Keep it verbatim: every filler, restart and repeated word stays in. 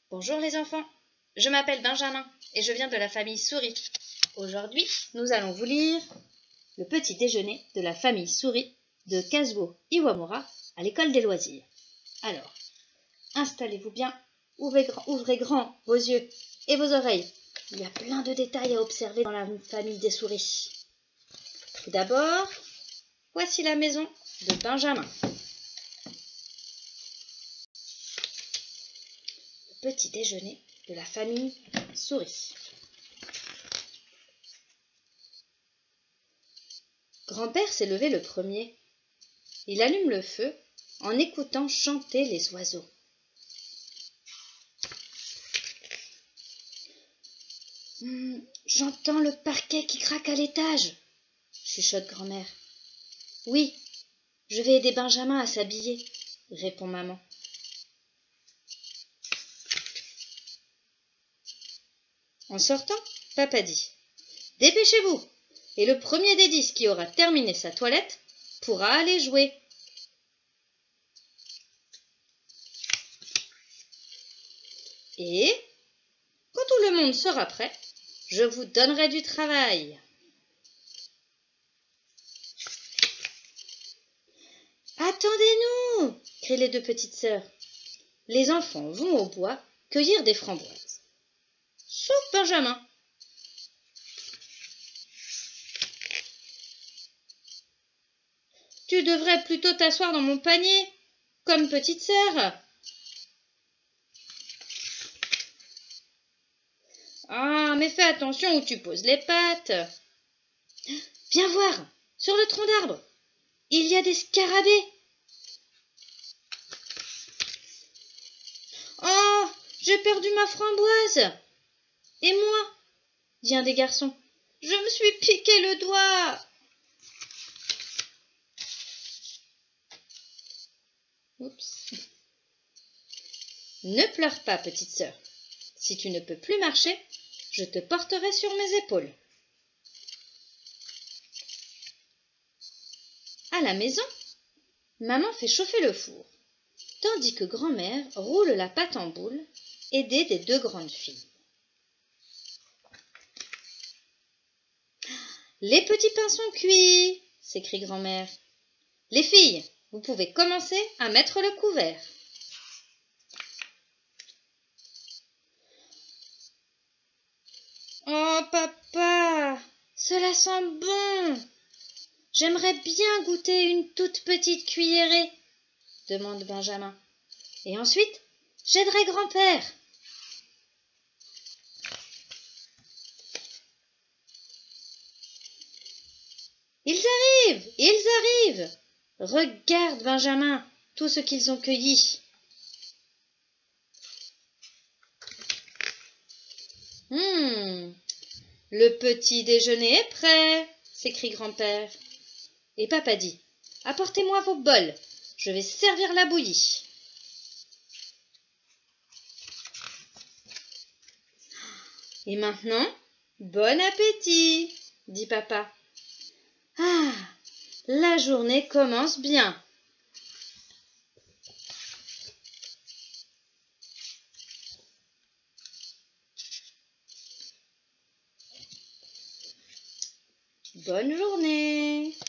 Bonjour les enfants, je m'appelle Benjamin et je viens de la famille Souris. Aujourd'hui, nous allons vous lire le petit déjeuner de la famille Souris de Kazuo Iwamura à l'école des loisirs. Alors, installez-vous bien, ouvrez, ouvrez grand vos yeux et vos oreilles. Il y a plein de détails à observer dans la famille des souris. Tout d'abord, voici la maison de Benjamin. Le petit déjeuner de la famille Souris. Grand-père s'est levé le premier. Il allume le feu en écoutant chanter les oiseaux. Hum, j'entends le parquet qui craque à l'étage, chuchote grand-mère. Oui, je vais aider Benjamin à s'habiller, répond maman. En sortant, papa dit « Dépêchez-vous, et le premier des dix qui aura terminé sa toilette pourra aller jouer. » Et, quand tout le monde sera prêt, je vous donnerai du travail. « Attendez-nous » crient les deux petites sœurs. Les enfants vont au bois cueillir des framboises. Sauf Benjamin. Tu devrais plutôt t'asseoir dans mon panier, comme petite sœur. Ah, mais fais attention où tu poses les pattes. Viens voir, sur le tronc d'arbre, il y a des scarabées. Oh, j'ai perdu ma framboise. Et moi, dit un des garçons, je me suis piqué le doigt. Oups. Ne pleure pas, petite sœur. Si tu ne peux plus marcher, je te porterai sur mes épaules. À la maison, maman fait chauffer le four, tandis que grand-mère roule la pâte en boule, aidée des deux grandes filles. « Les petits pains sont cuits !» s'écrie grand-mère. « Les filles, vous pouvez commencer à mettre le couvert. » « Oh, papa, cela sent bon. J'aimerais bien goûter une toute petite cuillerée, » demande Benjamin. « Et ensuite, j'aiderai grand-père. » Ils arrivent, ils arrivent. Regarde, Benjamin, tout ce qu'ils ont cueilli. Hum, le petit déjeuner est prêt, s'écrie grand-père. Et papa dit, apportez-moi vos bols, je vais servir la bouillie. Et maintenant, bon appétit, dit papa. Ah, la journée commence bien. Bonne journée.